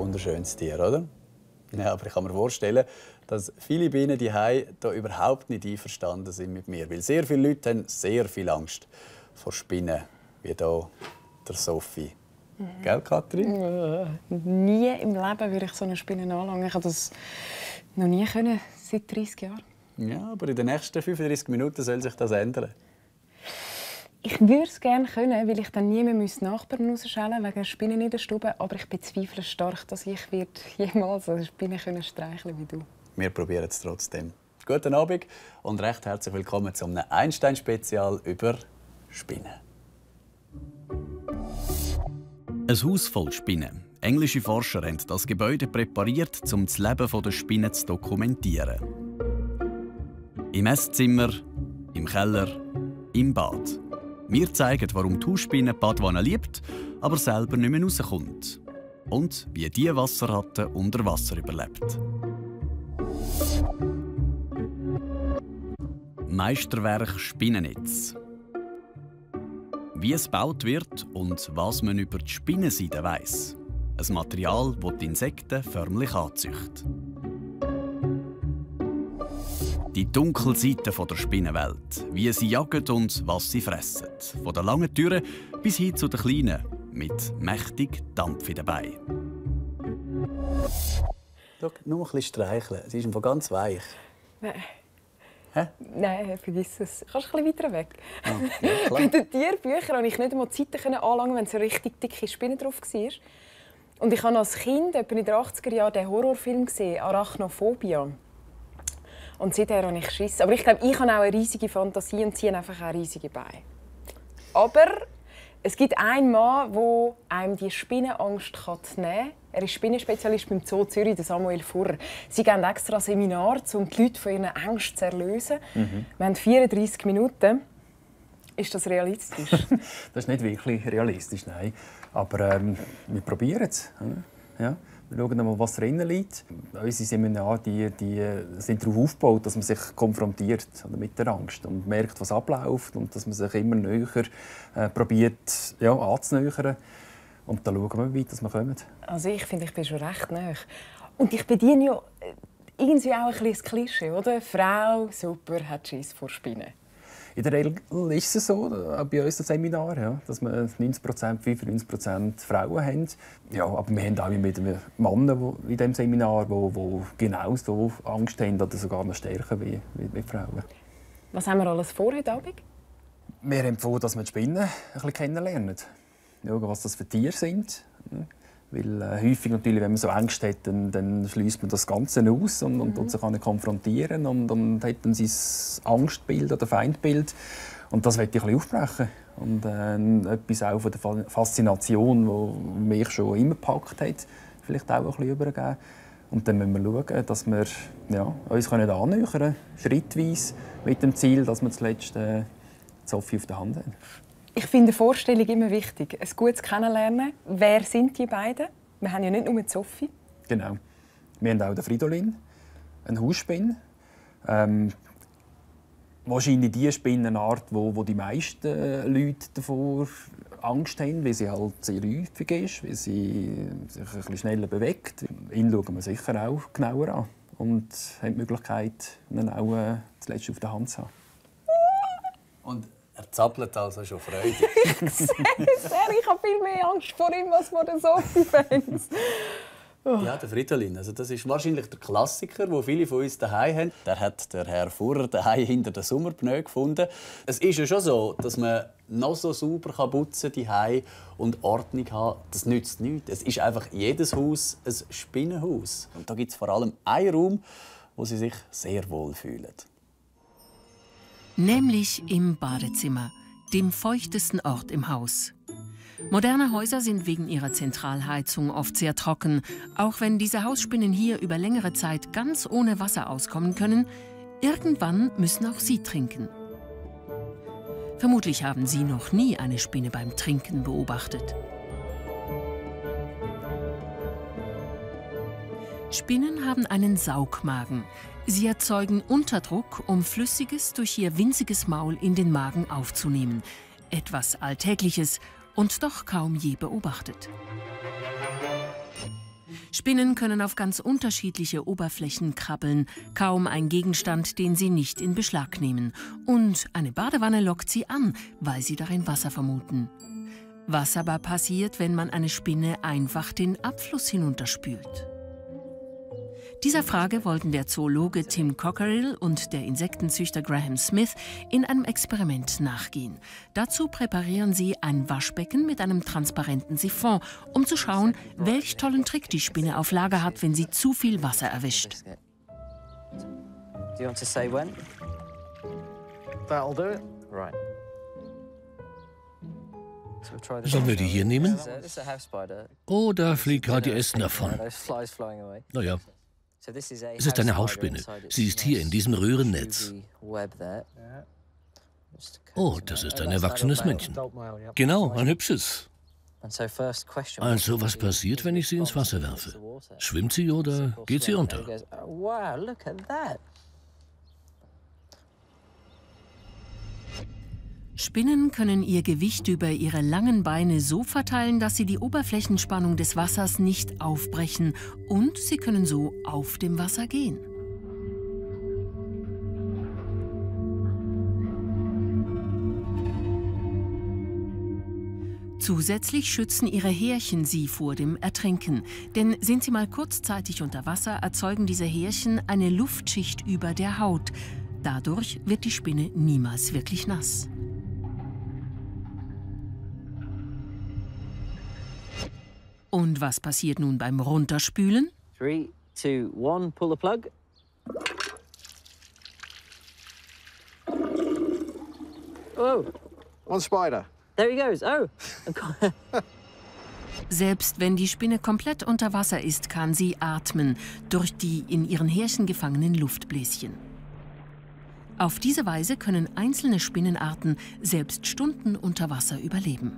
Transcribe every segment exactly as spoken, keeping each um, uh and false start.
wunderschönes Tier, oder? Ja, aber ich kann mir vorstellen, dass viele Bienen die hier überhaupt nicht einverstanden sind mit mir, weil sehr viele Leute haben sehr viel Angst vor Spinnen, wie hier der Sophie. Mhm. Gell, Katrin? Äh, nie im Leben würde ich so eine Spinne anlangen. Ich habe das noch nie können, seit dreißig Jahren. Ja, aber in den nächsten fünfunddreißig Minuten soll sich das ändern. Ich würde es gerne können, weil ich dann nie mehr Nachbarn rausschellen wegen Spinnen in der Stube. Aber ich bezweifle stark, dass ich wird jemals eine Spinne streicheln wie du. Wir probieren es trotzdem. Guten Abend und recht herzlich willkommen zu einem Einstein-Spezial über Spinnen. Ein Haus voll Spinnen. Englische Forscher haben das Gebäude präpariert, um das Leben der Spinnen zu dokumentieren. Im Esszimmer, im Keller, im Bad. Wir zeigen, warum die Hausspinne die Badwanne liebt, aber selber nicht mehr rauskommt. Und wie diese Wasserratte unter Wasser überlebt. Meisterwerk Spinnennetz. Wie es gebaut wird und was man über die Spinnenseide weiss. Ein Material, das die Insekten förmlich anzüchtet. Die dunkle Seite der Spinnenwelt, wie sie jagen und was sie fressen. Von den langen Türen bis hin zu den kleinen, mit mächtig Dampf dabei. Schau, nur ein bisschen streicheln. Sie ist ganz weich. Nein. Hä? Nein, vergiss es. Kannst du ein bisschen weiter weg? Oh, ja, Bei den Tierbüchern konnte ich nicht einmal die Seiten anlangen, wenn so richtig dicke Spinne drauf war. Und ich habe als Kind, etwa in den achtziger Jahren, den Horrorfilm gesehen, Arachnophobia. Und seither habe ich Schiss. Aber ich glaube, ich habe auch eine riesige Fantasie und sie haben einfach auch riesige Beine. Aber es gibt einen Mann, der einem die Spinnenangst nehmen kann. Er ist Spinnenspezialist beim Zoo Zürich, der Samuel Furrer. Sie geben extra ein Seminar, um die Leute von ihren Ängsten zu erlösen. Mhm. Wir haben vierunddreißig Minuten. Ist das realistisch? Das ist nicht wirklich realistisch, nein. Aber ähm, wir probieren es. Ja. Wir schauen mal, was drinnen liegt. Unsere Seminare die, die sind darauf aufgebaut, dass man sich konfrontiert mit der Angst und merkt, was abläuft und dass man sich immer näher äh, probiert, ja, anzunähern. Und dann schauen wir, wie weit wir kommen. Also ich finde, ich bin schon recht nahe. Und ich bediene ja irgendwie auch ein bisschen das Klischee, oder? Frau, super, hat Schiss vor Spinnen. In der Regel ist es so, auch bei uns im Seminar, ja, dass wir neunzig Prozent, fünfundneunzig Prozent Frauen haben. Ja, aber wir haben auch mit Männern in diesem Seminar, die genauso Angst haben oder sogar noch stärker wie, wie, wie Frauen. Was haben wir alles vor heute Abend? Wir haben vor, dass wir die Spinnen ein bisschen kennenlernen. Schauen, was das für Tiere sind. Weil äh, häufig natürlich, wenn man so Angst hat, dann, dann schließt man das Ganze aus und, und, mhm. und sich kann konfrontieren und, und hat dann sein Angstbild oder Feindbild. Und das möchte ich ein bisschen aufbrechen. Und äh, etwas auch von der Faszination, die mich schon immer gepackt hat, vielleicht auch ein bisschen übergeben. Und dann müssen wir schauen, dass wir ja, uns annähern können, schrittweise, mit dem Ziel, dass wir zuletzt äh, Sophie auf der Hand haben. Ich finde die Vorstellung immer wichtig. Ein gutes Kennenlernen. Wer sind die beiden? Wir haben ja nicht nur die Sophie. Genau. Wir haben auch den Fridolin, eine Hausspinne. Ähm, wahrscheinlich die Spinnenart, wo, wo die meisten Leute davor Angst haben, weil sie halt sehr häufig ist, weil sie sich ein bisschen schneller bewegt. Ihn schauen wir sicher auch genauer an und haben die Möglichkeit, ihn auch äh, zuletzt auf der Hand zu haben. Und er zappelt also schon freudig. Ich sehe es. Ich habe viel mehr Angst vor ihm als vor den Sophie-Fans. Oh. Ja, der Fridolin. Also das ist wahrscheinlich der Klassiker, den viele von uns daheim haben. Der hat der Herr Furrer daheim hinter den Sommerpneu gefunden. Es ist ja schon so, dass man noch so sauber putzen kann und Ordnung haben. Das nützt nichts. Es ist einfach jedes Haus ein Spinnenhaus. Und da gibt es vor allem einen Raum, wo sie sich sehr wohl fühlen. Nämlich im Badezimmer, dem feuchtesten Ort im Haus. Moderne Häuser sind wegen ihrer Zentralheizung oft sehr trocken. Auch wenn diese Hausspinnen hier über längere Zeit ganz ohne Wasser auskommen können, irgendwann müssen auch sie trinken. Vermutlich haben Sie noch nie eine Spinne beim Trinken beobachtet. Spinnen haben einen Saugmagen. Sie erzeugen Unterdruck, um Flüssiges durch ihr winziges Maul in den Magen aufzunehmen. Etwas Alltägliches und doch kaum je beobachtet. Spinnen können auf ganz unterschiedliche Oberflächen krabbeln, kaum ein Gegenstand, den sie nicht in Beschlag nehmen. Und eine Badewanne lockt sie an, weil sie darin Wasser vermuten. Was aber passiert, wenn man eine Spinne einfach den Abfluss hinunterspült? Dieser Frage wollten der Zoologe Tim Cockerill und der Insektenzüchter Graham Smith in einem Experiment nachgehen. Dazu präparieren sie ein Waschbecken mit einem transparenten Siphon, um zu schauen, welch tollen Trick die Spinne auf Lager hat, wenn sie zu viel Wasser erwischt. Do you want to say when? That'll do it. Right. Sollen wir die hier nehmen? Oh, da fliegt gerade ihr Essen davon. Naja. Es ist eine Hausspinne. Sie ist hier in diesem Röhrennetz. Oh, das ist ein erwachsenes Männchen. Genau, ein hübsches. Also, was passiert, wenn ich sie ins Wasser werfe? Schwimmt sie oder geht sie unter? Spinnen können ihr Gewicht über ihre langen Beine so verteilen, dass sie die Oberflächenspannung des Wassers nicht aufbrechen, und sie können so auf dem Wasser gehen. Zusätzlich schützen ihre Härchen sie vor dem Ertrinken. Denn sind sie mal kurzzeitig unter Wasser, erzeugen diese Härchen eine Luftschicht über der Haut. Dadurch wird die Spinne niemals wirklich nass. Und was passiert nun beim Runterspülen? Three, two, one, pull the plug. Oh, one spider. There he goes. Oh. Selbst wenn die Spinne komplett unter Wasser ist, kann sie atmen durch die in ihren Härchen gefangenen Luftbläschen. Auf diese Weise können einzelne Spinnenarten selbst Stunden unter Wasser überleben.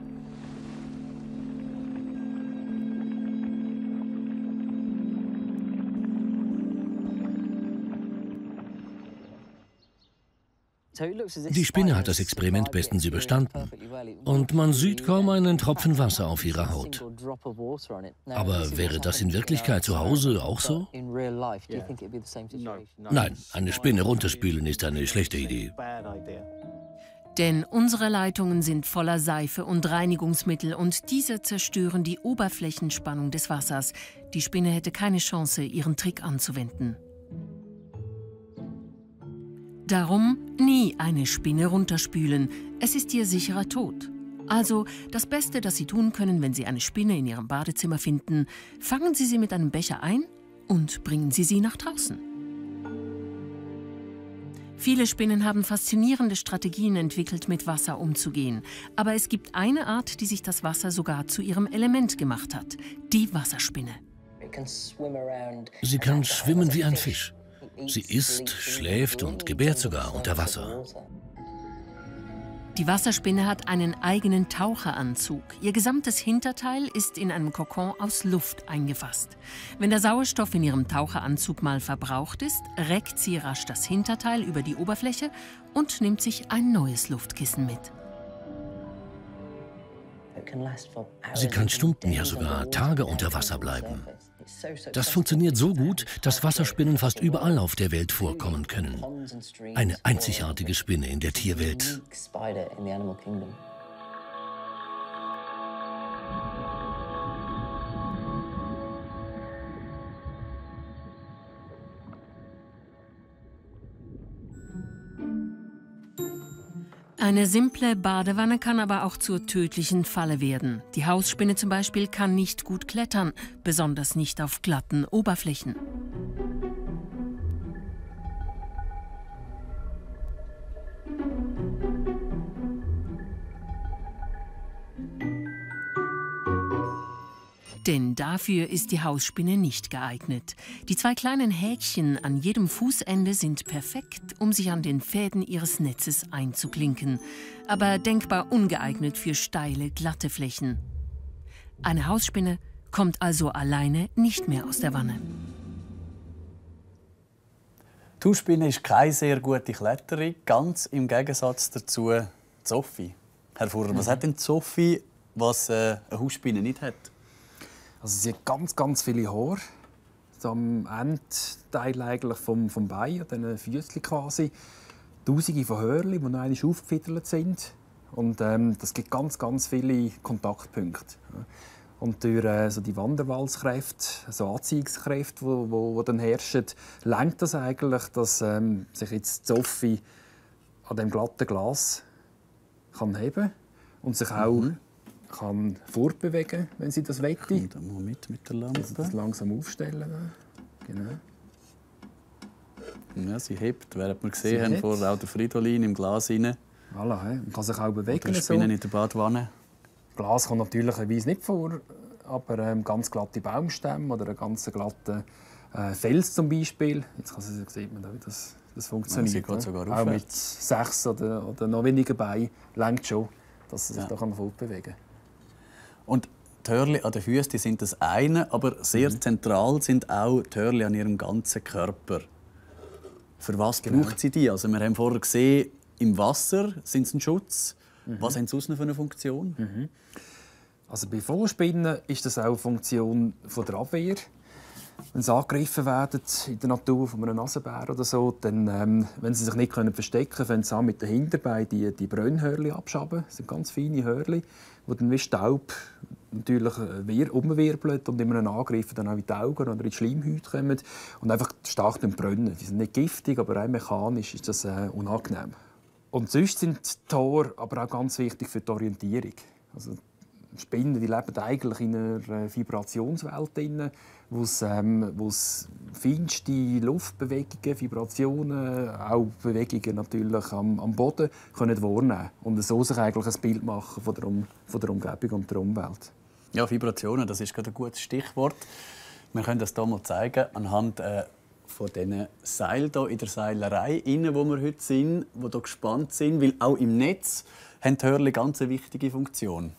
Die Spinne hat das Experiment bestens überstanden. Und man sieht kaum einen Tropfen Wasser auf ihrer Haut. Aber wäre das in Wirklichkeit zu Hause auch so? Nein, eine Spinne runterspülen ist eine schlechte Idee. Denn unsere Leitungen sind voller Seife und Reinigungsmittel und diese zerstören die Oberflächenspannung des Wassers. Die Spinne hätte keine Chance, ihren Trick anzuwenden. Darum nie eine Spinne runterspülen. Es ist ihr sicherer Tod. Also das Beste, das Sie tun können, wenn Sie eine Spinne in Ihrem Badezimmer finden, fangen Sie sie mit einem Becher ein und bringen Sie sie nach draußen. Viele Spinnen haben faszinierende Strategien entwickelt, mit Wasser umzugehen. Aber es gibt eine Art, die sich das Wasser sogar zu ihrem Element gemacht hat: die Wasserspinne. Sie kann schwimmen wie ein Fisch. Sie isst, schläft und gebärt sogar unter Wasser. Die Wasserspinne hat einen eigenen Taucheranzug. Ihr gesamtes Hinterteil ist in einem Kokon aus Luft eingefasst. Wenn der Sauerstoff in ihrem Taucheranzug mal verbraucht ist, reckt sie rasch das Hinterteil über die Oberfläche und nimmt sich ein neues Luftkissen mit. Sie kann Stunden, ja sogar Tage unter Wasser bleiben. Das funktioniert so gut, dass Wasserspinnen fast überall auf der Welt vorkommen können. Eine einzigartige Spinne in der Tierwelt. Eine simple Badewanne kann aber auch zur tödlichen Falle werden. Die Hausspinne zum Beispiel kann nicht gut klettern, besonders nicht auf glatten Oberflächen. Denn dafür ist die Hausspinne nicht geeignet. Die zwei kleinen Häkchen an jedem Fußende sind perfekt, um sich an den Fäden ihres Netzes einzuklinken. Aber denkbar ungeeignet für steile, glatte Flächen. Eine Hausspinne kommt also alleine nicht mehr aus der Wanne. Die Hausspinne ist keine sehr gute Kletterin, ganz im Gegensatz dazu die Sophie. Herr Furrer, was hat denn die Sophie, was äh, eine Hausspinne nicht hat? Also sie hat ganz, ganz viele Haare. So am Endteil eigentlich vom, vom Bein, an diesen Füßchen quasi. Tausende von Hörnchen, die noch einmal aufgefiedelt sind. Und ähm, das gibt ganz, ganz viele Kontaktpunkte. Und durch äh, so die Wanderwalskräfte, so Anziehungskräfte, die wo, wo, wo dann herrschen, lenkt das eigentlich, dass ähm, sich jetzt Sophie an dem glatten Glas kann heben und sich auch mhm. kann fortbewegen, wenn sie das möchte. Kommt mal mit mit der Lampe. Also das langsam aufstellen. Genau. Ja, sie hebt, während wir gesehen haben, vor auch der Fridolin im Glas rein. Voilà, he. Man kann sich auch bewegen. Oder Spinnen so. In der Badwanne. Glas kommt natürlicherweise nicht vor, aber ähm, ganz glatte Baumstämme oder einen ganz glatten äh, Fels zum Beispiel. Jetzt kann sie, sieht man, wie das, das funktioniert. Ja, sogar auch mit sechs oder, oder noch weniger Beinen reicht schon, dass sie sich ja. da fortbewegen kann. Und die Hörnchen an den Füßen sind das eine, aber sehr mhm. zentral sind auch die Hörnchen an ihrem ganzen Körper. Für was genau. braucht sie die? Also wir haben vorher gesehen, im Wasser sind sie ein Schutz. Mhm. Was haben sie sonst noch für eine Funktion? Mhm. Also bei Vogelspinnen ist das auch eine Funktion von der Abwehr. Wenn sie angegriffen werden in der Natur von einem Nasenbär oder so, dann, ähm, wenn sie sich nicht können verstecken können, fangen sie an mit den Hinterbeinen die, die Brennhörnchen abschaben. Das sind ganz feine Hörnchen, die dann wie Staub natürlich umwirbeln und in einem Angriff dann auch in die Augen oder in die Schleimhäute kommen und einfach stark brennen. Die sind nicht giftig, aber rein mechanisch ist das äh, unangenehm. Und sonst sind die Tore aber auch ganz wichtig für die Orientierung. Also Spinnen die leben eigentlich in einer Vibrationswelt, wo es ähm, feinste Luftbewegungen, Vibrationen, auch Bewegungen natürlich am, am Boden können wahrnehmen und so sich eigentlich ein Bild machen von der, um, von der Umgebung und der Umwelt. Ja, Vibrationen, das ist gerade ein gutes Stichwort. Wir können das hier mal zeigen anhand äh, von diesen Seilen hier in der Seilerei, innen, wo wir heute sind, wo hier gespannt sind, weil auch im Netz haben die Hörnchen ganz eine wichtige Funktion.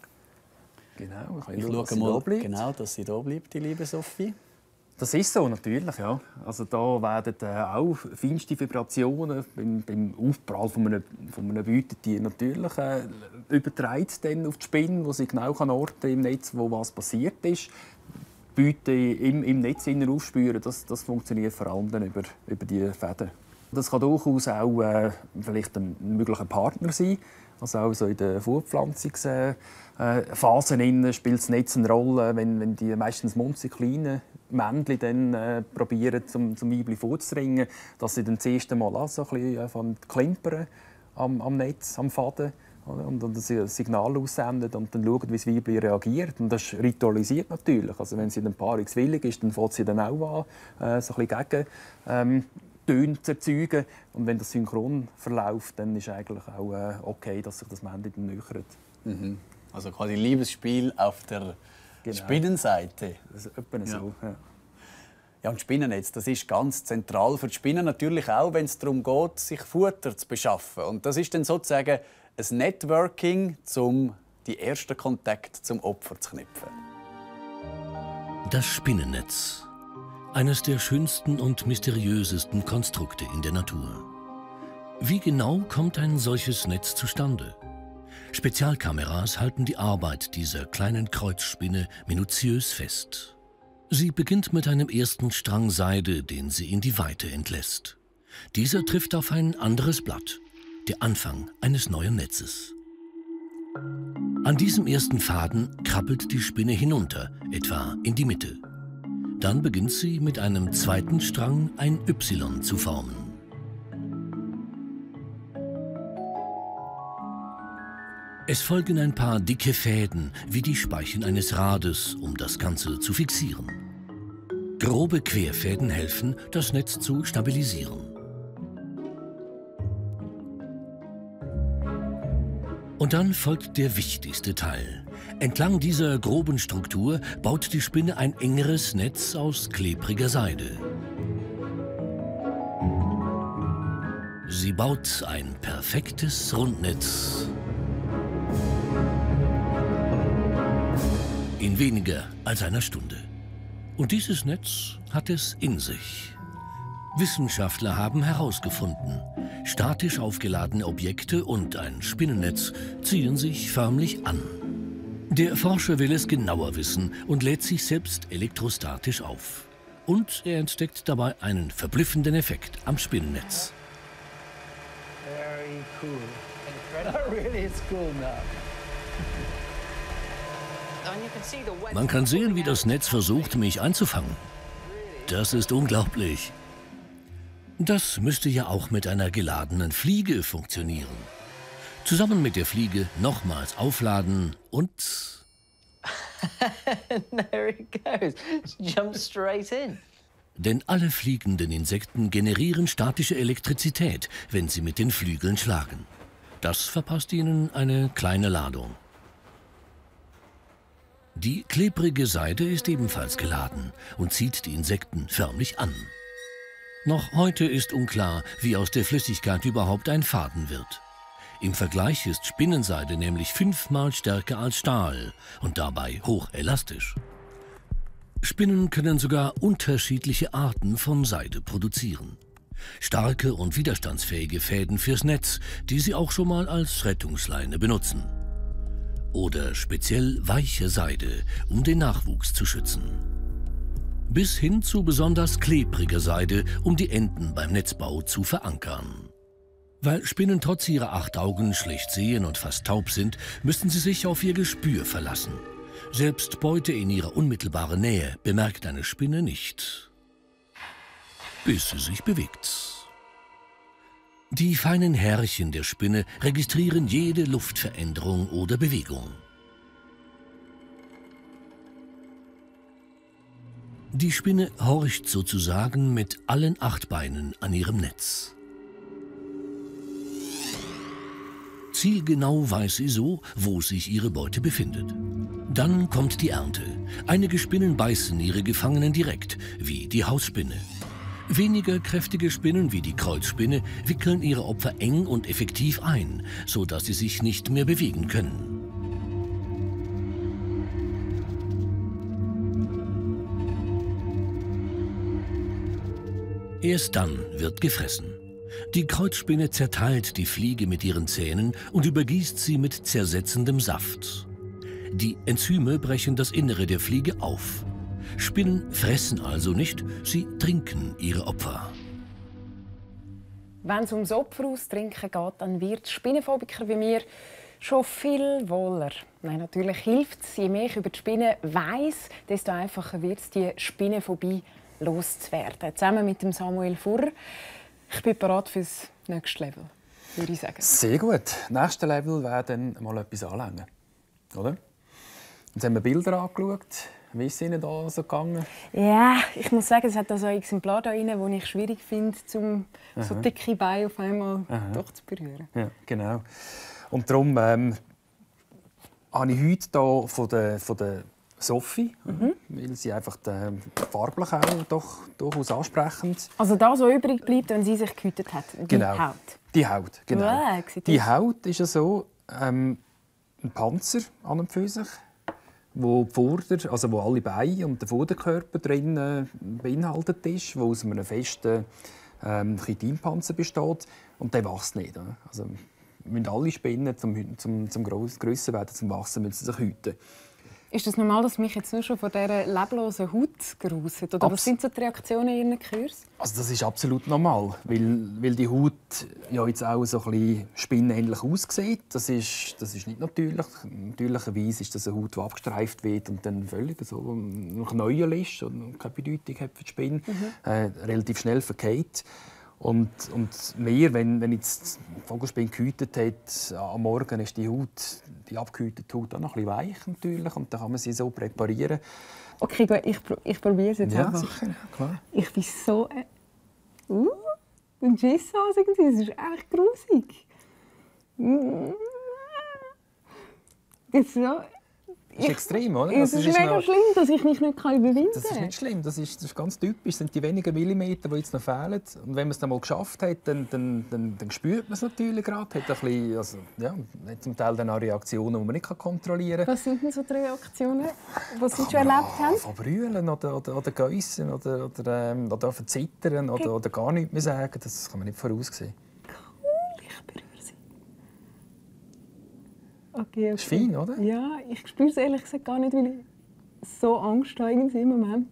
Genau, ich schaue dass mal, da genau, dass sie hier bleibt, die liebe Sophie. Das ist so, natürlich. Ja. Also da werden äh, auch feinste Vibrationen beim, beim Aufprall von einem, von einem Beutetier natürlich äh, übertragen auf die Spinne, wo sie genau kann orten im Netz, wo was passiert ist. Beute im, im Netz aufspüren, das, das funktioniert vor allem dann über, über die Fäden. Das kann durchaus auch äh, vielleicht ein möglicher Partner sein. Also auch so in der Fortpflanzungsphase äh, spielt das Netz eine Rolle, wenn, wenn die meistens munzig kleinen Männchen dann äh, probieren, zum, zum Weibchen vorzudringen, dass sie dann das erste Mal auch so ein bisschen von klimpern am, am Netz, am Faden und, und ein Signal aussenden und dann schauen, wie das Weibchen reagiert. Und das ritualisiert natürlich. Also wenn sie dann paarungswillig ist, dann fängt sie dann auch an, äh, so ein bisschen gegen ähm, Töne zu erzeugen. Und wenn das synchron verläuft, dann ist eigentlich auch äh, okay, dass sich das Männchen dann nähert. Mhm. Also quasi Liebesspiel auf der genau. Spinnenseite. Das ist etwa so. Ja. Ja, und Spinnennetz, das ist ganz zentral für die Spinnen natürlich auch, wenn es darum geht, sich Futter zu beschaffen. Und das ist dann sozusagen ein Networking, um die ersten Kontakte zum Opfer zu knüpfen. Das Spinnennetz. Eines der schönsten und mysteriösesten Konstrukte in der Natur. Wie genau kommt ein solches Netz zustande? Spezialkameras halten die Arbeit dieser kleinen Kreuzspinne minutiös fest. Sie beginnt mit einem ersten Strang Seide, den sie in die Weite entlässt. Dieser trifft auf ein anderes Blatt, der Anfang eines neuen Netzes. An diesem ersten Faden krabbelt die Spinne hinunter, etwa in die Mitte. Dann beginnt sie mit einem zweiten Strang ein Y zu formen. Es folgen ein paar dicke Fäden, wie die Speichen eines Rades, um das Ganze zu fixieren. Grobe Querfäden helfen, das Netz zu stabilisieren. Und dann folgt der wichtigste Teil. Entlang dieser groben Struktur baut die Spinne ein engeres Netz aus klebriger Seide. Sie baut ein perfektes Rundnetz. In weniger als einer Stunde. Und dieses Netz hat es in sich. Wissenschaftler haben herausgefunden, statisch aufgeladene Objekte und ein Spinnennetz ziehen sich förmlich an. Der Forscher will es genauer wissen und lädt sich selbst elektrostatisch auf. Und er entdeckt dabei einen verblüffenden Effekt am Spinnennetz. Very cool. Incredible. Really, it's cool now. Man kann sehen, wie das Netz versucht, mich einzufangen. Das ist unglaublich. Das müsste ja auch mit einer geladenen Fliege funktionieren. Zusammen mit der Fliege nochmals aufladen und... There it goes. Jump straight in. Denn alle fliegenden Insekten generieren statische Elektrizität, wenn sie mit den Flügeln schlagen. Das verpasst ihnen eine kleine Ladung. Die klebrige Seide ist ebenfalls geladen und zieht die Insekten förmlich an. Noch heute ist unklar, wie aus der Flüssigkeit überhaupt ein Faden wird. Im Vergleich ist Spinnenseide nämlich fünfmal stärker als Stahl und dabei hochelastisch. Spinnen können sogar unterschiedliche Arten von Seide produzieren. Starke und widerstandsfähige Fäden fürs Netz, die sie auch schon mal als Rettungsleine benutzen. Oder speziell weiche Seide, um den Nachwuchs zu schützen. Bis hin zu besonders klebriger Seide, um die Enden beim Netzbau zu verankern. Weil Spinnen trotz ihrer acht Augen schlecht sehen und fast taub sind, müssen sie sich auf ihr Gespür verlassen. Selbst Beute in ihrer unmittelbaren Nähe bemerkt eine Spinne nicht. Bis sie sich bewegt. Die feinen Härchen der Spinne registrieren jede Luftveränderung oder Bewegung. Die Spinne horcht sozusagen mit allen acht Beinen an ihrem Netz. Zielgenau weiß sie so, wo sich ihre Beute befindet. Dann kommt die Ernte. Einige Spinnen beißen ihre Gefangenen direkt, wie die Hausspinne. Weniger kräftige Spinnen wie die Kreuzspinne wickeln ihre Opfer eng und effektiv ein, sodass sie sich nicht mehr bewegen können. Erst dann wird gefressen. Die Kreuzspinne zerteilt die Fliege mit ihren Zähnen und übergießt sie mit zersetzendem Saft. Die Enzyme brechen das Innere der Fliege auf. Spinnen fressen also nicht, sie trinken ihre Opfer. Wenn es ums Opfer austrinken geht, dann wird Spinnenphobiker wie mir schon viel wohler. Nein, natürlich hilft es, je mehr ich über die Spinnen weiss, desto einfacher wird es, die Spinnenphobie loszuwerden. Zusammen mit dem Samuel Furrer. Ich bin bereit für das nächste Level, würde ich sagen. Sehr gut. Das nächste Level wäre dann mal etwas anlängen. Oder? Jetzt haben wir Bilder angeschaut. Wie ist es Ihnen da so gegangen? Ja, ich muss sagen, es hat da so ein Exemplar da rein, das ich schwierig finde, um so dicke Beine auf einmal doch zu berühren. Ja, genau. Und darum ähm, habe ich heute hier von der, von der Sophie, mhm. weil sie einfach äh, farblich auch doch, durchaus ansprechend. Also das, was übrig bleibt, wenn sie sich gehütet hat, die genau. Haut. Die Haut, genau. Ja, die Haut ist ja so ähm, ein Panzer an und für sich, wo, die Vorder-, also wo alle Beine und der Vorderkörper drin äh, beinhaltet ist, wo aus einem festen ähm, Chitinpanzer besteht. Und der wächst nicht. Oder? Also, müssen alle Spinnen zum, zum, zum grösser werden, zum Wachsen, müssen sie sich hüten. Ist es das normal, dass mich jetzt nur schon von dieser leblosen Haut gruselt? Oder Abs was sind so die Reaktionen in Ihren Kurs? Also das ist absolut normal, weil, weil die Haut ja jetzt auch so ein bisschen spinnenähnlich aussieht. Das ist, das ist nicht natürlich. Natürlicherweise ist das eine Haut, die abgestreift wird und dann völlig so noch neu ist und keine Bedeutung hat für die Spinne. Mhm. Äh, relativ schnell verkehrt. Und, und mehr, wenn, wenn jetzt die Vogelspinne gehütet hat, am Morgen ist die Haut, die abgehütete Haut auch noch ein bisschen weich natürlich, und dann kann man sie so präparieren. Okay, gut, ich, ich probiere es jetzt ja, einfach. Sicher, ja, klar. Ich bin so äh, uh, ein Schiss irgendwie. Das ist echt grusig. Das ist so. Das ist extrem, oder? Es ist, ist mega noch... schlimm, dass ich mich nicht überwinden kann. Das ist nicht schlimm, das ist, das ist ganz typisch. Es sind die wenigen Millimeter, die jetzt noch fehlen. Und wenn man es dann mal geschafft hat, dann, dann, dann, dann spürt man es natürlich gerade. Hat ein bisschen, also, ja, hat zum Teil dann auch Reaktionen, die man nicht kontrollieren kann. Was sind denn so die Reaktionen, die Sie schon erlebt haben? Von brüllen oder, oder, oder geissen oder, oder, ähm, oder verzittern oder, oder gar nichts mehr sagen. Das kann man nicht voraussehen. Cool, ich berühre sie. Okay, okay. Das ist fein, oder? Ja, ich spüre es ehrlich gesagt gar nicht, weil ich so Angst habe im Moment.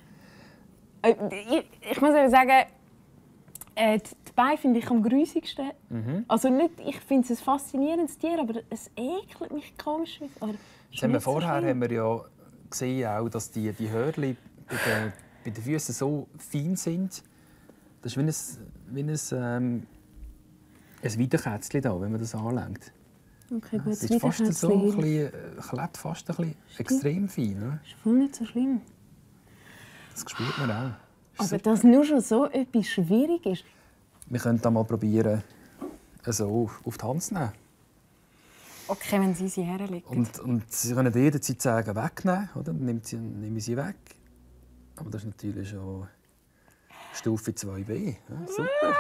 Ich, ich muss ehrlich sagen, äh, die Beine finde ich am grusigsten. Mhm. Also nicht, ich finde es ein faszinierendes Tier, aber es ekelt mich komisch. Jetzt haben wir vorher so haben wir ja gesehen, auch, dass die, die Hörnchen bei den, bei den Füßen so fein sind. Das ist wie ein, wie ein, ähm, ein Weiterkätzchen da, wenn man das anlenkt. Okay, gut, das ist fast so ein bisschen, klebt fast ein bisschen extrem fein. Ne? Das ist voll nicht so schlimm. Das spürt man auch. Aber super. Dass nur schon so etwas schwierig ist. Wir können da mal probieren, so auf die Hand zu nehmen. Okay, wenn Sie sie herlegen. Und, und Sie können jederzeit sagen, wegnehmen, oder? Dann nimmt sie, nehmen Sie weg. Aber das ist natürlich schon Stufe zwei b. Ja, super.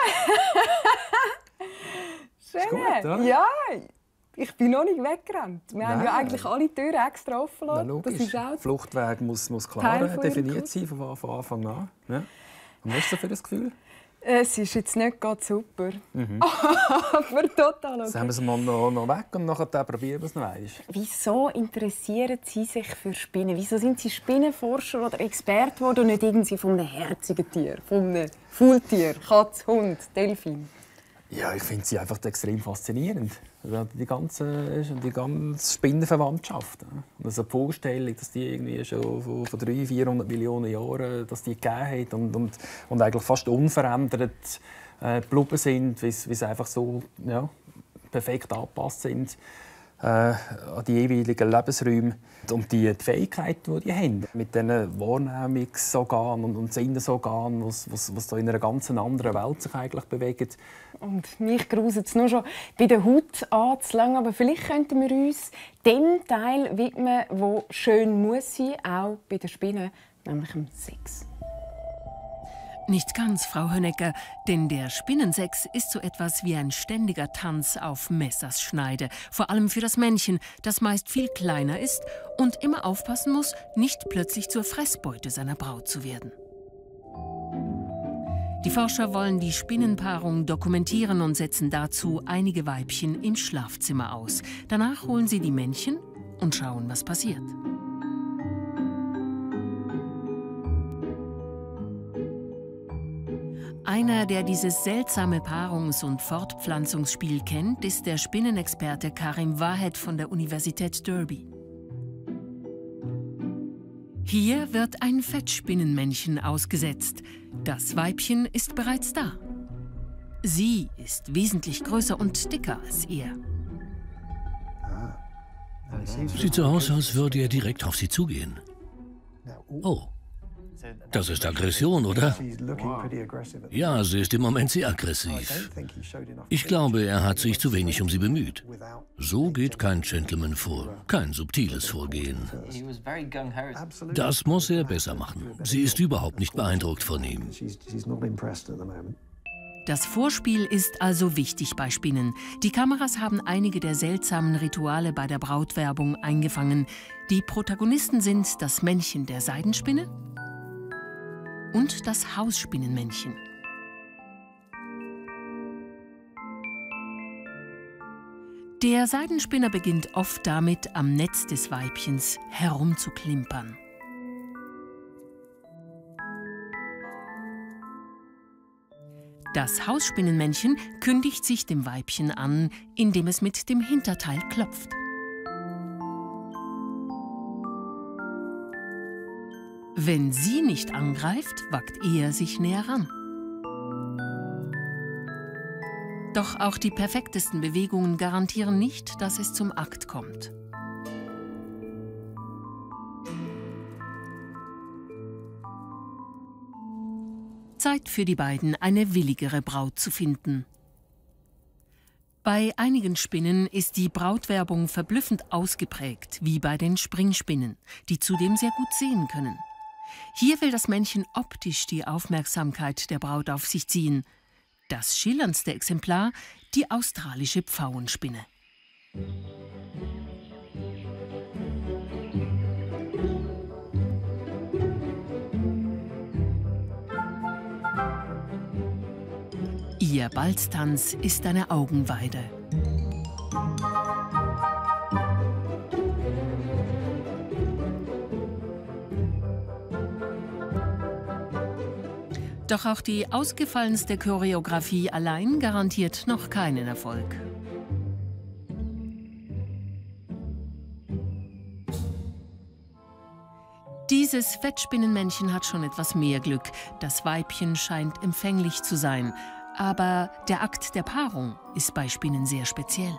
Schön. Ist gut, oder? Ja, ich bin noch nicht weggerannt. Wir Nein. haben ja eigentlich alle Türen extra offen Ja, lassen. Das ist auch Fluchtweg muss, muss klar definiert sein von, von Anfang an. Ja. Und was ist das für ein Gefühl? Es ist jetzt nicht gerade super. Mhm. Aber total okay. Jetzt haben wir es mal noch, noch weg und nachher probieren wir es noch einmal. Wieso interessieren Sie sich für Spinnen? Wieso sind Sie Spinnenforscher oder Experte geworden und nicht irgendwie von einem herzigen Tier? Von einem Faultier, Katz, Hund, Delfin? Ja, ich finde sie einfach extrem faszinierend. Die ganze, die ganze Spinnenverwandtschaft. Also die Vorstellung, dass die irgendwie schon von, von dreihundert, vierhundert Millionen Jahren dass die gegeben hat und, und, und eigentlich fast unverändert äh, geblieben sind, weil sie einfach so ja, perfekt angepasst sind äh, an die jeweiligen Lebensräume. Und die, die Fähigkeiten, die die haben, mit diesen Wahrnehmungsorganen und, und Sinnesorganen, was, was, was da in einer ganz anderen Welt sich eigentlich bewegt. Und mich gruselt es nur schon bei der Haut anzulangen, aber vielleicht könnten wir uns dem Teil widmen, der schön muss sein, auch bei den Spinnen, nämlich dem Sex. Nicht ganz, Frau Hönecker, denn der Spinnensex ist so etwas wie ein ständiger Tanz auf Messerschneide. Vor allem für das Männchen, das meist viel kleiner ist und immer aufpassen muss, nicht plötzlich zur Fressbeute seiner Braut zu werden. Die Forscher wollen die Spinnenpaarung dokumentieren und setzen dazu einige Weibchen im Schlafzimmer aus. Danach holen sie die Männchen und schauen, was passiert. Einer, der dieses seltsame Paarungs- und Fortpflanzungsspiel kennt, ist der Spinnenexperte Karim Wahed von der Universität Derby. Hier wird ein Fettspinnenmännchen ausgesetzt. Das Weibchen ist bereits da. Sie ist wesentlich größer und dicker als er. Sieht so aus, als würde er direkt auf sie zugehen. Oh. Das ist Aggression, oder? Ja, sie ist im Moment sehr aggressiv. Ich glaube, er hat sich zu wenig um sie bemüht. So geht kein Gentleman vor, kein subtiles Vorgehen. Das muss er besser machen. Sie ist überhaupt nicht beeindruckt von ihm. Das Vorspiel ist also wichtig bei Spinnen. Die Kameras haben einige der seltsamen Rituale bei der Brautwerbung eingefangen. Die Protagonisten sind das Männchen der Seidenspinne und das Hausspinnenmännchen. Der Seidenspinner beginnt oft damit, am Netz des Weibchens herumzuklimpern. Das Hausspinnenmännchen kündigt sich dem Weibchen an, indem es mit dem Hinterteil klopft. Wenn sie nicht angreift, wagt er sich näher ran. Doch auch die perfektesten Bewegungen garantieren nicht, dass es zum Akt kommt. Zeit für die beiden, eine willigere Braut zu finden. Bei einigen Spinnen ist die Brautwerbung verblüffend ausgeprägt, wie bei den Springspinnen, die zudem sehr gut sehen können. Hier will das Männchen optisch die Aufmerksamkeit der Braut auf sich ziehen. Das schillerndste Exemplar, die australische Pfauenspinne. Ihr Balztanz ist eine Augenweide. Doch auch die ausgefallenste Choreografie allein garantiert noch keinen Erfolg. Dieses Fettspinnenmännchen hat schon etwas mehr Glück. Das Weibchen scheint empfänglich zu sein. Aber der Akt der Paarung ist bei Spinnen sehr speziell.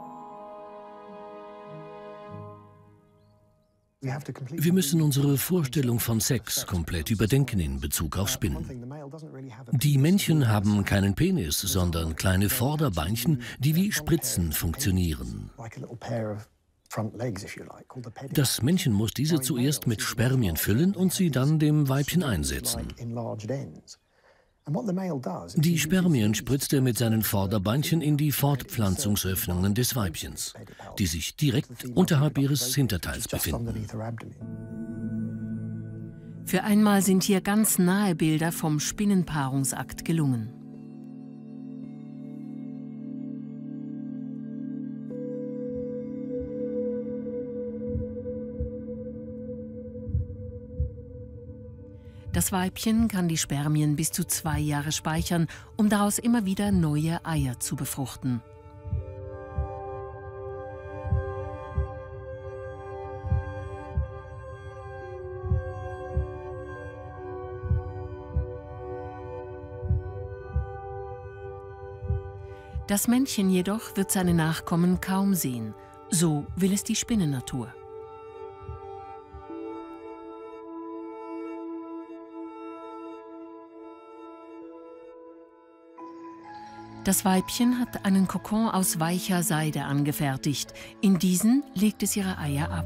Wir müssen unsere Vorstellung von Sex komplett überdenken in Bezug auf Spinnen. Die Männchen haben keinen Penis, sondern kleine Vorderbeinchen, die wie Spritzen funktionieren. Das Männchen muss diese zuerst mit Spermien füllen und sie dann dem Weibchen einsetzen. Die Spermien spritzt er mit seinen Vorderbeinchen in die Fortpflanzungsöffnungen des Weibchens, die sich direkt unterhalb ihres Hinterteils befinden. Für einmal sind hier ganz nahe Bilder vom Spinnenpaarungsakt gelungen. Das Weibchen kann die Spermien bis zu zwei Jahre speichern, um daraus immer wieder neue Eier zu befruchten. Das Männchen jedoch wird seine Nachkommen kaum sehen. So will es die Spinnennatur. Das Weibchen hat einen Kokon aus weicher Seide angefertigt. In diesen legt es ihre Eier ab.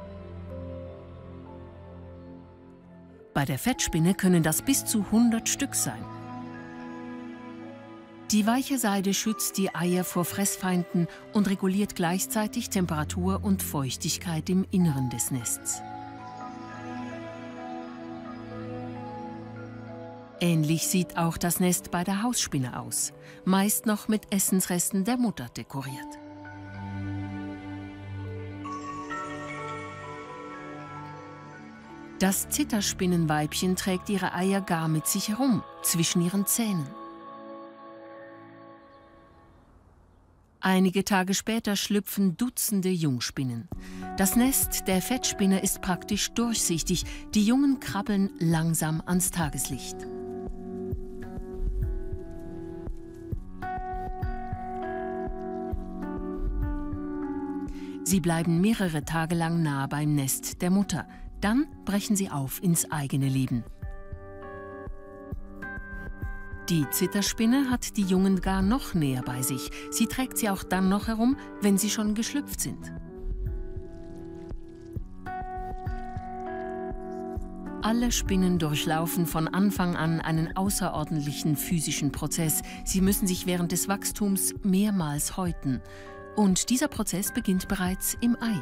Bei der Fettspinne können das bis zu hundert Stück sein. Die weiche Seide schützt die Eier vor Fressfeinden und reguliert gleichzeitig Temperatur und Feuchtigkeit im Inneren des Nests. Ähnlich sieht auch das Nest bei der Hausspinne aus, meist noch mit Essensresten der Mutter dekoriert. Das Zitterspinnenweibchen trägt ihre Eier gar mit sich herum, zwischen ihren Zähnen. Einige Tage später schlüpfen Dutzende Jungspinnen. Das Nest der Fettspinne ist praktisch durchsichtig, die Jungen krabbeln langsam ans Tageslicht. Sie bleiben mehrere Tage lang nah beim Nest der Mutter. Dann brechen sie auf ins eigene Leben. Die Zitterspinne hat die Jungen gar noch näher bei sich. Sie trägt sie auch dann noch herum, wenn sie schon geschlüpft sind. Alle Spinnen durchlaufen von Anfang an einen außerordentlichen physischen Prozess. Sie müssen sich während des Wachstums mehrmals häuten. Und dieser Prozess beginnt bereits im Ei.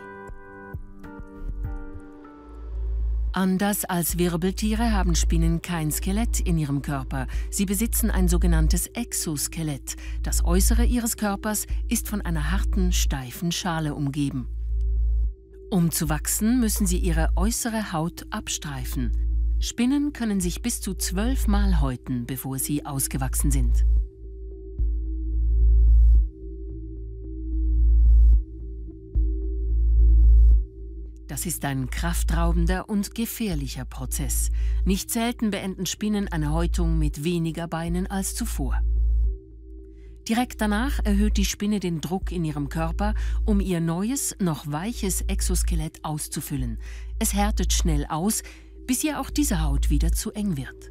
Anders als Wirbeltiere haben Spinnen kein Skelett in ihrem Körper. Sie besitzen ein sogenanntes Exoskelett. Das Äußere ihres Körpers ist von einer harten, steifen Schale umgeben. Um zu wachsen, müssen sie ihre äußere Haut abstreifen. Spinnen können sich bis zu zwölfmal häuten, bevor sie ausgewachsen sind. Das ist ein kraftraubender und gefährlicher Prozess. Nicht selten beenden Spinnen eine Häutung mit weniger Beinen als zuvor. Direkt danach erhöht die Spinne den Druck in ihrem Körper, um ihr neues, noch weiches Exoskelett auszufüllen. Es härtet schnell aus, bis ihr auch diese Haut wieder zu eng wird.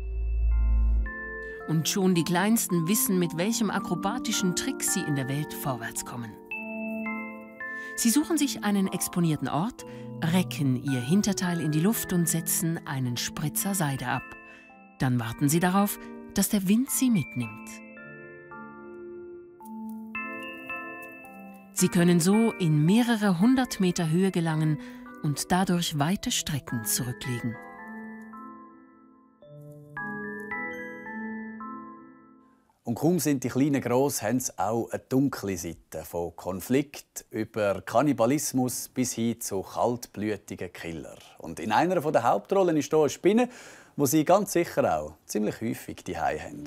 Und schon die Kleinsten wissen, mit welchem akrobatischen Trick sie in der Welt vorwärts kommen. Sie suchen sich einen exponierten Ort, recken ihr Hinterteil in die Luft und setzen einen Spritzer Seide ab. Dann warten sie darauf, dass der Wind sie mitnimmt. Sie können so in mehrere hundert Meter Höhe gelangen und dadurch weite Strecken zurücklegen. Und kaum sind die Kleinen gross, haben sie auch eine dunkle Seite. Von Konflikt über Kannibalismus bis hin zu kaltblütigen Killer. Und in einer der Hauptrollen ist hier eine Spinne, wo Sie ganz sicher auch ziemlich häufig die Hause haben.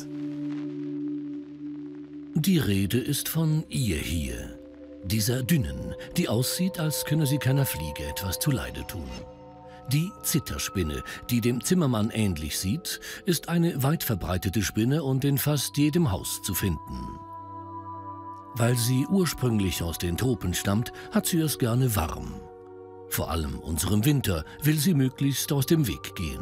Die Rede ist von ihr hier. Dieser Dünnen, die aussieht, als könne sie keiner Fliege etwas zuleide tun. Die Zitterspinne, die dem Zimmermann ähnlich sieht, ist eine weit verbreitete Spinne und in fast jedem Haus zu finden. Weil sie ursprünglich aus den Tropen stammt, hat sie es gerne warm. Vor allem unserem Winter will sie möglichst aus dem Weg gehen.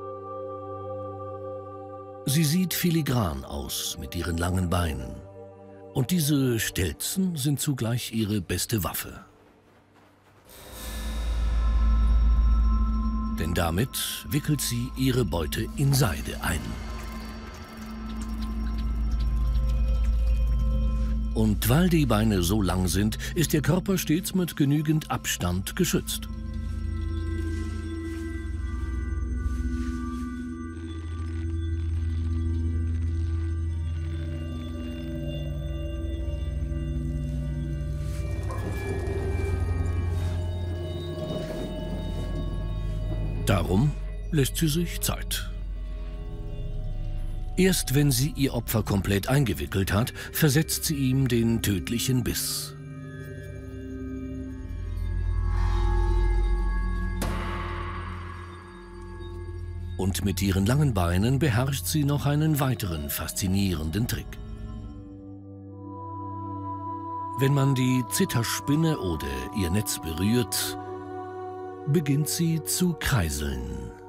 Sie sieht filigran aus mit ihren langen Beinen. Und diese Stelzen sind zugleich ihre beste Waffe. Denn damit wickelt sie ihre Beute in Seide ein. Und weil die Beine so lang sind, ist ihr Körper stets mit genügend Abstand geschützt. Darum lässt sie sich Zeit. Erst wenn sie ihr Opfer komplett eingewickelt hat, versetzt sie ihm den tödlichen Biss. Und mit ihren langen Beinen beherrscht sie noch einen weiteren faszinierenden Trick. Wenn man die Zitterspinne oder ihr Netz berührt, beginnt sie zu kreiseln.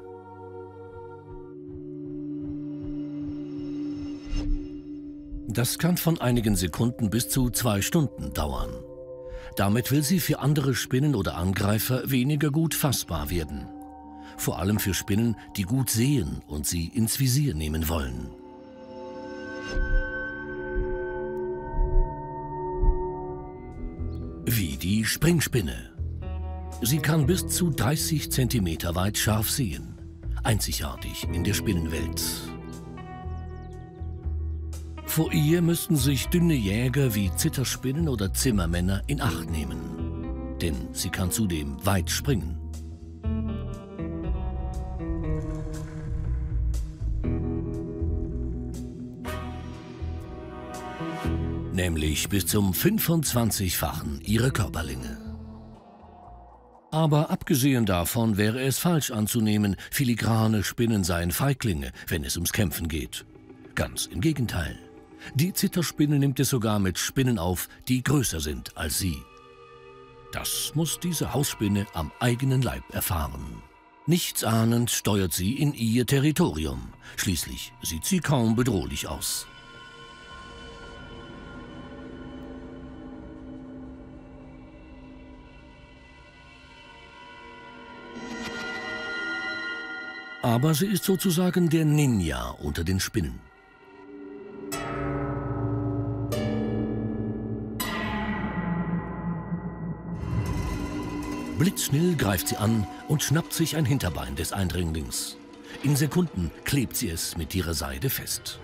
Das kann von einigen Sekunden bis zu zwei Stunden dauern. Damit will sie für andere Spinnen oder Angreifer weniger gut fassbar werden. Vor allem für Spinnen, die gut sehen und sie ins Visier nehmen wollen. Wie die Springspinne. Sie kann bis zu dreißig Zentimeter weit scharf sehen. Einzigartig in der Spinnenwelt. Vor ihr müssten sich dünne Jäger wie Zitterspinnen oder Zimmermänner in Acht nehmen. Denn sie kann zudem weit springen. Nämlich bis zum fünfundzwanzigfachen ihrer Körperlänge. Aber abgesehen davon wäre es falsch anzunehmen, filigrane Spinnen seien Feiglinge, wenn es ums Kämpfen geht. Ganz im Gegenteil. Die Zitterspinne nimmt es sogar mit Spinnen auf, die größer sind als sie. Das muss diese Hausspinne am eigenen Leib erfahren. Nichtsahnend steuert sie in ihr Territorium. Schließlich sieht sie kaum bedrohlich aus. Aber sie ist sozusagen der Ninja unter den Spinnen. Blitzschnell greift sie an und schnappt sich ein Hinterbein des Eindringlings. In Sekunden klebt sie es mit ihrer Seide fest.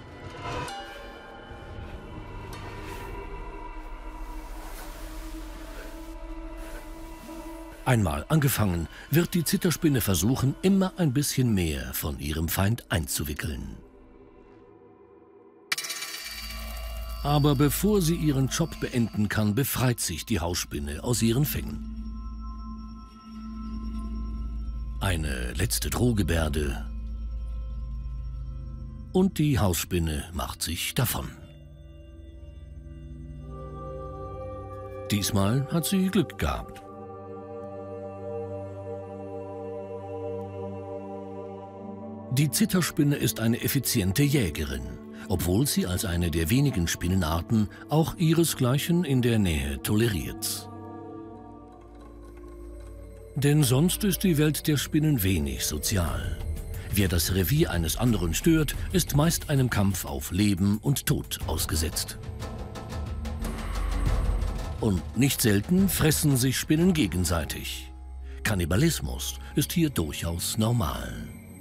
Einmal angefangen, wird die Zitterspinne versuchen, immer ein bisschen mehr von ihrem Feind einzuwickeln. Aber bevor sie ihren Job beenden kann, befreit sich die Hausspinne aus ihren Fängen. Eine letzte Drohgebärde und die Hausspinne macht sich davon. Diesmal hat sie Glück gehabt. Die Zitterspinne ist eine effiziente Jägerin, obwohl sie als eine der wenigen Spinnenarten auch ihresgleichen in der Nähe toleriert. Denn sonst ist die Welt der Spinnen wenig sozial. Wer das Revier eines anderen stört, ist meist einem Kampf auf Leben und Tod ausgesetzt. Und nicht selten fressen sich Spinnen gegenseitig. Kannibalismus ist hier durchaus normal.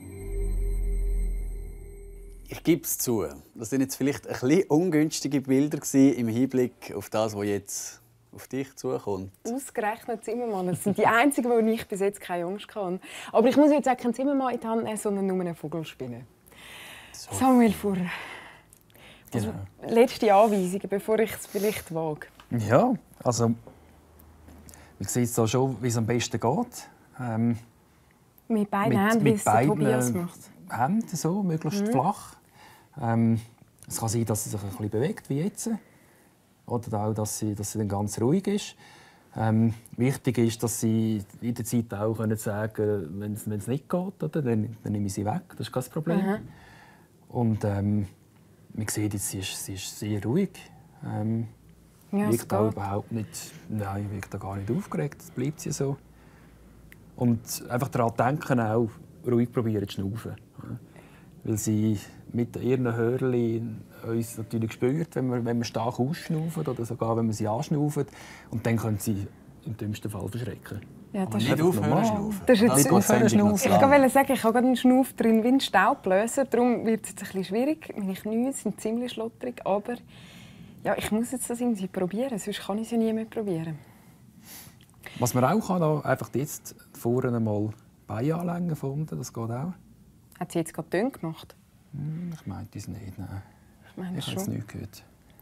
Ich gebe es zu, das waren jetzt vielleicht ein bisschen ungünstige Bilder im Hinblick auf das, was jetzt auf dich zukommt. Ausgerechnet Zimmermann. Das sind die einzigen, wo ich bis jetzt keine Angst hatte. Aber ich muss jetzt auch keinen Zimmermann in die Hand nehmen, sondern nur eine Vogelspinne. So. Samuel Furrer. Also, genau. Letzte Anweisungen, bevor ich es vielleicht wage. Ja, also wir sehen jetzt schon, wie es am besten geht. Ähm, mit beiden Händen, wie es der Tobias macht. Händen, so, möglichst mhm. flach. Ähm, es kann sein, dass sie sich ein bisschen bewegt, wie jetzt. Oder auch, dass sie, dass sie dann ganz ruhig ist. Ähm, wichtig ist, dass sie in der Zeit auch können sagen, wenn es nicht geht, oder, dann, dann nehme ich sie weg. Das ist kein Problem. Mhm. Und ähm, man sieht jetzt, sie ist, sie ist sehr ruhig. Ähm, ja, wirkt auch überhaupt nicht, nein, wirkt auch gar nicht aufgeregt. Das bleibt sie so. Und einfach daran denken, auch ruhig probieren zu schnaufen. Weil sie mit ihren Hörnchen uns natürlich spürt, wenn wir, wenn wir stark ausschnaufen oder sogar wenn wir sie anschnaufen. Und dann können sie im dümmsten Fall verschrecken. Ja, das nicht aufhören schnaufen. Das ist jetzt nicht aufhören schnaufen. Ich wollte sagen, ich habe gerade einen Schnauf drin wie ein Staubblöser. Darum wird es jetzt ein bisschen schwierig. Meine Knie sind ziemlich schlotterig. Aber ja, ich muss jetzt das irgendwie probieren, sonst kann ich es ja nie mehr probieren. Was man auch kann, einfach jetzt vorne mal Beine anlängen von unten, das geht auch. Hat sie jetzt gerade Töne gemacht? Hm, ich meinte es nicht, nein. Ich meine ich habe es nicht gehört.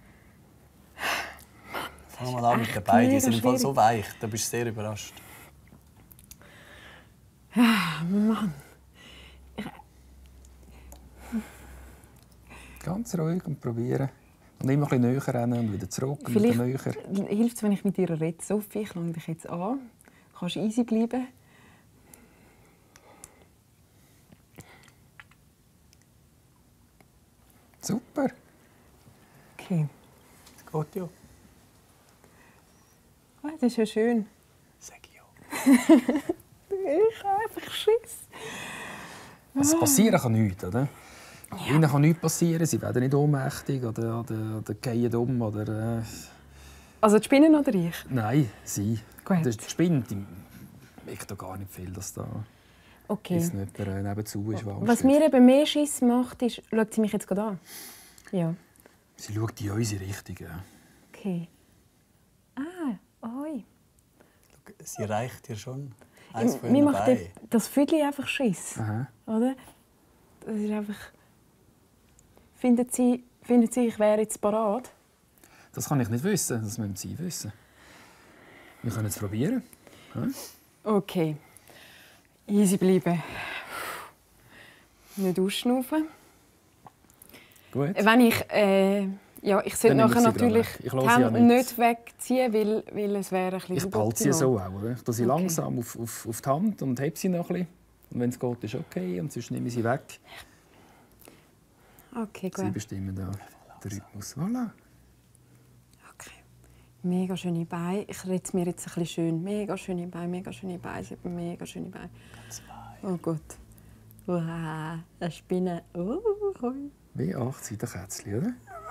Fang mal an mit den Beinen, die sind im Fall so weich. Da bist du sehr überrascht. Ah, Mann. Ganz ruhig und probieren. Und immer ein bisschen näher rennen und wieder zurück und Vielleicht wieder näher. Hilft es, wenn ich mit dir rede. Sophie, ich schaue dich jetzt an. Du kannst easy bleiben. Super. Okay. Das geht ja. Oh, das ist ja schön. Sag ja. Ich habe einfach Schiss. Also passieren kann nichts, oder? Ja. Ihnen kann nichts passieren, sie werden nicht ohnmächtig oder, oder, oder fallen um. Oder, äh... Also die Spinnen oder ich? Nein, sie. Gut. Die Spinne, die merkt da gar nicht viel, dass da okay. jetzt nicht mehr nebenzu ist. Was mir eben mehr Schiss macht, ist... Schaut sie mich jetzt gerade an? Ja. Sie schaut in unsere Richtung. Ja. Okay. Ah, oi. Sie reicht dir schon. Eins von Mir ihren macht Beinen. das Viertel einfach Schiss. Aha. Oder? Das ist einfach... Findet sie, findet sie, ich wäre jetzt parat? Das kann ich nicht wissen, das müssen Sie wissen. Wir können es probieren. Ja? Okay. Easy bleiben. Nicht ausschnaufen. Gut. Wenn ich... Äh, ja, ich sollte nachher natürlich die Hände ja nicht. nicht wegziehen, weil, weil es wäre ein bisschen Ich behalte sie so auch. Oder? Ich tue sie okay. langsam auf, auf, auf die Hand und hebe sie noch ein bisschen. Und wenn es geht, ist okay. Und sonst nehme ich sie weg. Okay, gut. Sie bestimmen da den Rhythmus. Voilà. Okay. Mega schöne Beine. Ich rede es mir jetzt ein bisschen schön. Mega schöne Beine, mega schöne Beine. Sie haben mega schöne Beine. Oh Gott. Wow, eine Spinne. Oh, oh. Wie acht Seiten Kätzchen, oder?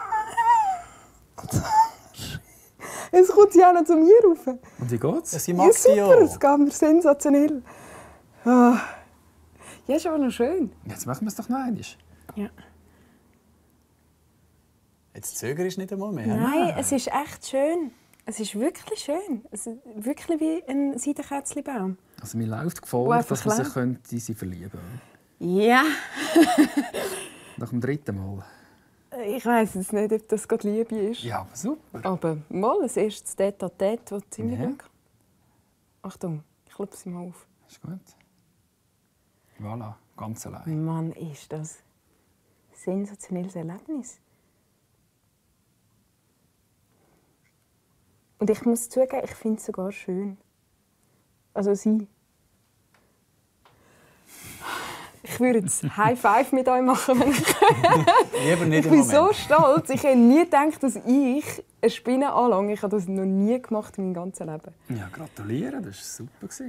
Jetzt kommt sie auch noch zu mir rauf. Und wie geht's? Ja, sie mag sie ja. Super, es geht mir sensationell. Oh. Ja, ist aber noch schön. Jetzt machen wir es doch noch einmal. Ja. Jetzt zögerst du nicht einmal mehr. Nein, es ist echt schön. Es ist wirklich schön. Es ist wirklich wie ein Seidenkätzchenbaum. Also mir läuft Gefahr, dass man sich könnte sie verlieben könnte. Ja. Nach dem dritten Mal. Ich weiss jetzt nicht, ob das gerade Liebe ist. Ja, aber super. Aber mal ein erstes Tête-à-Tête, das ziemlich Ja. gut. Achtung, ich klappe sie mal auf. Ist gut. Voilà, ganz allein. Mann, ist das ein sensationelles Erlebnis. Und ich muss zugeben, ich finde es sogar schön. Also sie. Ich würde jetzt High Five mit euch machen, wenn ich Lieber nicht Ich im bin Moment. so stolz. Ich hätte nie gedacht, dass ich eine Spinne anlange. Ich habe das noch nie gemacht in meinem ganzen Leben. Ja, gratuliere, das war super.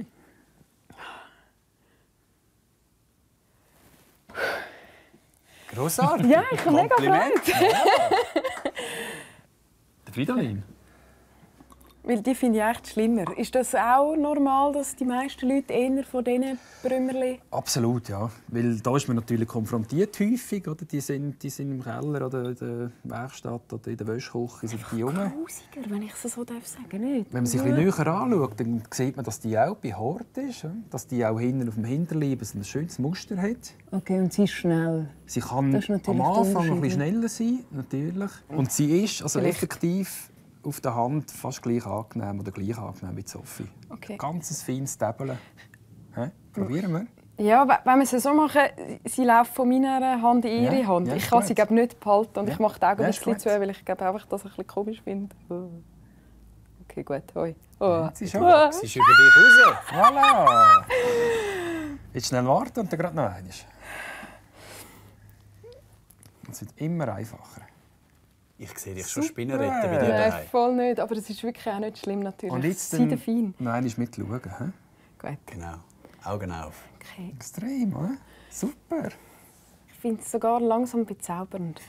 Grossartig. Ja, ich habe mega Kompliment. Freude. Der Fridolin. Weil die finde ich echt schlimmer. Ist das auch normal, dass die meisten Leute eher von diesen Brümmerli? Absolut, ja. Weil da ist man natürlich konfrontiert häufig. Oder? Die, sind, die sind im Keller oder in der Werkstatt oder in der Wäschküche. Sind die Jungen. Grusiger, wenn ich es so sagen darf. Nicht. Wenn man sich ein bisschen näher anschaut, dann sieht man, dass die auch behaart ist. Dass die auch hinten auf dem Hinterleib ein schönes Muster hat. Okay, und sie ist schnell. Sie kann am Anfang ein bisschen schneller sein, natürlich. Und sie ist also effektiv auf der Hand fast gleich angenehm oder gleich angenehm wie Sophie. Okay. Ganz feines Täbeln. Probieren wir. Ja, wenn wir es so machen, sie läuft von meiner Hand in ihre Ja, Hand. ja, Ich kann gut. sie glaub, nicht behalten und Ja. ich mache die Augen Ja, ein ist bisschen gut. zu, weil ich glaub, einfach das ein bisschen komisch finde. Oh. Okay, gut. Hoi. Oh. Sie ist schon. Oh. Sie ist über dich raus. Voilà! Jetzt schnell warten und dann gerade noch einmal. Es wird immer einfacher. Ich sehe dich schon Super. Spinnen retten bei dir Nein, daheim. voll nicht. Aber es ist wirklich auch nicht schlimm natürlich. Und jetzt Sie der fein. Nein, ist mitschauen. He? Gut. Genau. Augen auf. Okay. Extrem, oder? Super. Ich finde es sogar langsam bezaubernd.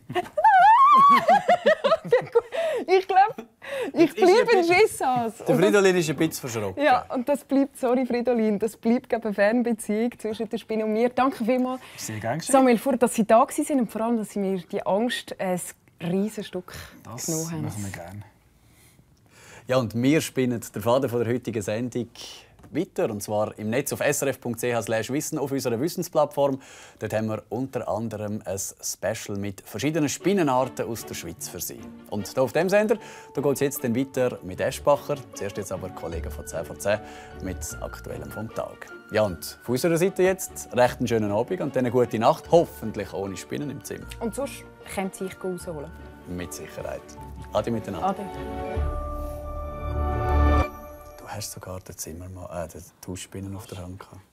Ich glaube, ich bleibe in Gissas. Der Fridolin ist ein bisschen verschrocken. Ja, und das bleibt, sorry Fridolin, das bleibt glaube ich, eine Fernbeziehung zwischen der Spinne und mir. Danke vielmals, Sehr gerne geschehen. Samuel, für, dass Sie da waren und vor allem, dass Sie mir die Angst ein riesen Stück Das genommen haben. machen wir gerne. Ja, und wir spinnen den Faden von der heutigen Sendung weiter, und zwar im Netz auf s r f punkt c h slash wissen auf unserer Wissensplattform. Dort haben wir unter anderem ein Special mit verschiedenen Spinnenarten aus der Schweiz für Sie. Und hier auf dem Sender geht es jetzt dann weiter mit Eschbacher. Zuerst jetzt aber Kollegen von zehn vor zehn mit Aktuellem vom Tag. Ja, und von unserer Seite jetzt recht einen schönen Abend und dann eine gute Nacht, hoffentlich ohne Spinnen im Zimmer. Und sonst können Sie sich rausholen. Mit Sicherheit. Ade miteinander. Ade. Du hast sogar den Zimmermann, äh, den Tauschspinnen auf der Hand gehabt.